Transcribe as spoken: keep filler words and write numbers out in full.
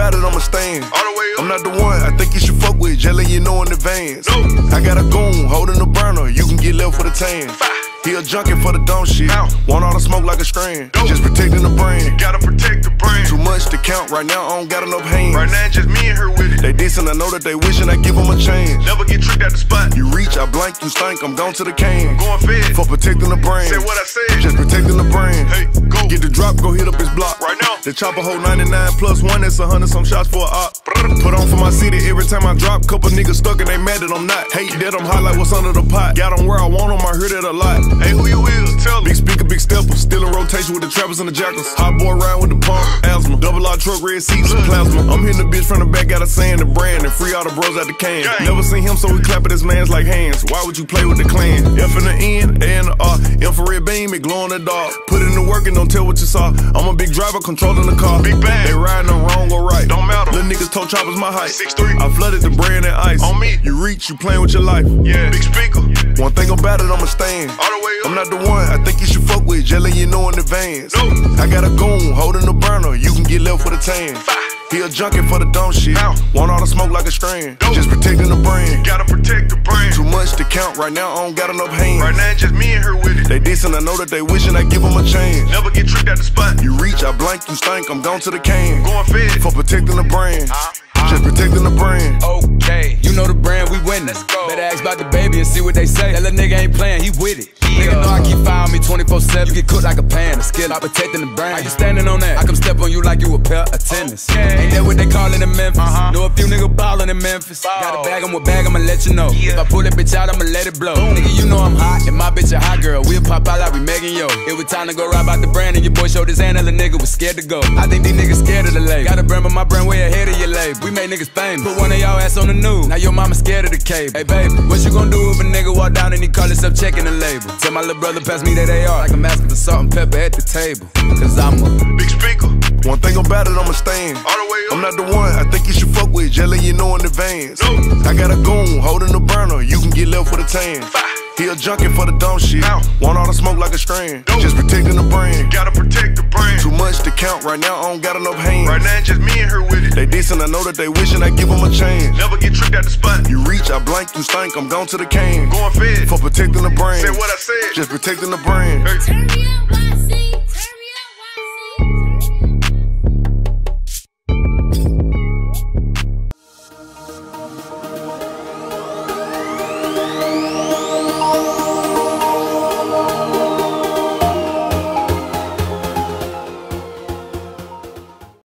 about it, I'ma stand. All the way up. I'm not the one I think you should fuck with, just let you know in advance. No. I got a goon, holding the burner, you can get left with a tan. He a junkie for the dumb shit. Ow. Want all the smoke like a strand. Dope. Just protecting the brand. Gotta protect the brand. Too much to count, right now I don't got enough hands. Right now, just me and her with it. They dissin, I know that they wishin', I give them a chance. Never get tricked at the spot. You reach, I blank, you stank, I'm gone to the can. Going fed. For protecting the brand. Say what I said. Just protecting the brand. Hey, go. Get the drop, go hit up his block. Right now. The chopper hold ninety-nine plus one, that's a hundred some shots for a op. Put on for my city every time I drop. Couple niggas stuck and they mad that I'm not. Hate that I'm hot like what's under the pot. Got them where I want them, I heard it a lot. Hey, who you is? Tell Big me. speaker, big stepper, still in rotation with the trappers and the jackals. Hot boy ride with the pump, asthma. Double R truck, red seats, plasma. I'm hitting the bitch from the back, got a saying the brand and free all the bros out the can. Gang. Never seen him, so we clap at his mans like hands. Why would you play with the clan? F in the N, A in the R. Infrared beam, it glow in the dark. Put in the work and don't tell what you saw. I'm a big driver, controlling the car. Big bang. They riding on wrong or right. Don't matter. Little niggas toe choppers my height. six three. I flooded the brand and ice. On me. You reach, you playing with your life. Yeah. Big speaker. One thing about it, I'ma stand. All the way up. I'm not the one I think you should fuck with, just let you know in advance. No. I got a goon, holding the burner, you can get left with a tan. He a junkie for the dumb shit. Ow. Want all the smoke like a strand. Dope. Just protecting the brand. Gotta protect the brand. Too much to count, right now I don't got enough hands. Right now, just me and her with it. They dissin, I know that they wishin', I give them a chance. Never get tricked at the spot. You reach, I blank, you stank, I'm gone to the can. Going fed. For protecting the brand. Just protecting the brand. Okay, you know the brand, we winning. Better ask about DaBaby and see what they say. That little nigga ain't playing, he with it. Nigga know I keep fire on me twenty-four seven. You get cooked like a pan, a skill, I'm protecting the brand. How you standing on that? I come step on you like you a pair of tennis. Okay. Ain't that what they call it in Memphis? Uh-huh. Know a few niggas ballin' in Memphis. Ball. Got a bag, I'm with bag, I'ma let you know. Yeah. If I pull that bitch out, I'ma let it blow. Nigga, you know I'm hot, and my bitch a hot girl. We'll pop out like we Megan Yo. It was time to go ride about the brand, and your boy showed his hand, and the nigga was scared to go. I think these niggas scared of the label. Got a brand, but my brand way ahead of your label. We make niggas famous. Put one of y'all ass on the news. Now your mama scared of the cable. Hey baby, what you gonna do if a nigga walk down and he call himself checking the label? Tell my little brother pass me that A R like I'm asking for salt and pepper at the table. Cause I'm a Big speaker. One thing about it, I'ma stand. All the way up. I'm not the one I think you should fuck with, just let you know in advance. No. I got a goon, holding the burner, you can get left with a tan. He a junkie for the dumb shit. Ow. Want all the smoke like a strand. Dope. Just protecting the brand. Gotta protect the brand. Too much to count, right now I don't got enough hands. Right now, just me and her with it. They dissin, I know that they wishin', I give them a chance. Never get tricked at the spot. You reach, I blank, you stank, I'm gone to the can. Going fed. For protecting the brand. Say what I said. Just protecting the brand. Hey. Turn me up,